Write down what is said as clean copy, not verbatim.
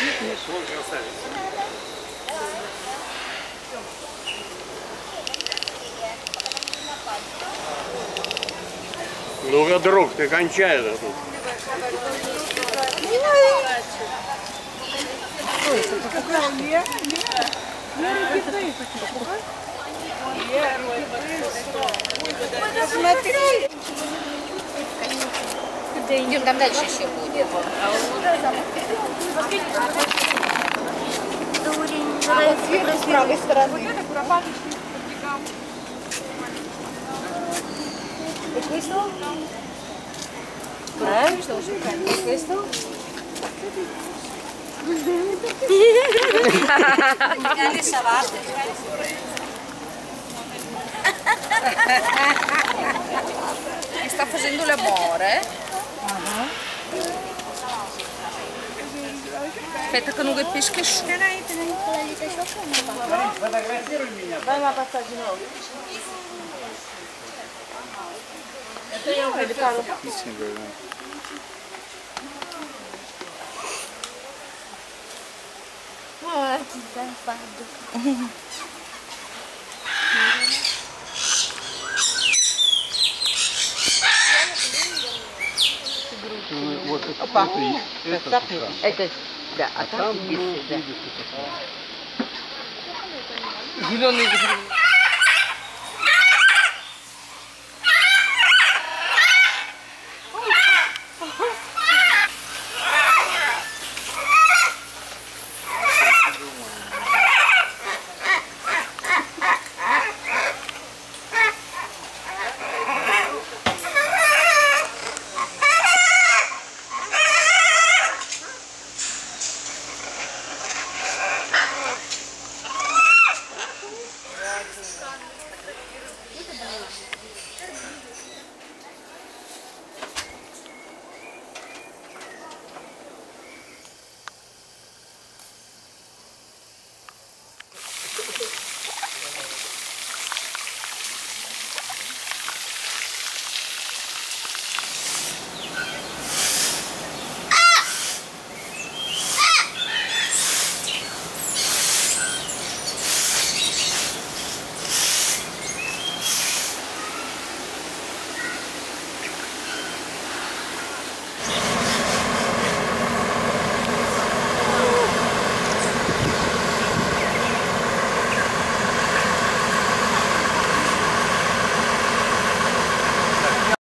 Смотри, оставить. Ну-ка, друг, ты кончай это тут. Смотри. Идем, там дальше еще будет. С правой стороны. Questo? Questo? Le savate. Mi sta facendo l'amore. Aspetta che non capisco su. Vai ma passaggi nuovi. Ah, che safado. Вот Опа. это, да, а там видишь, да. Зеленый.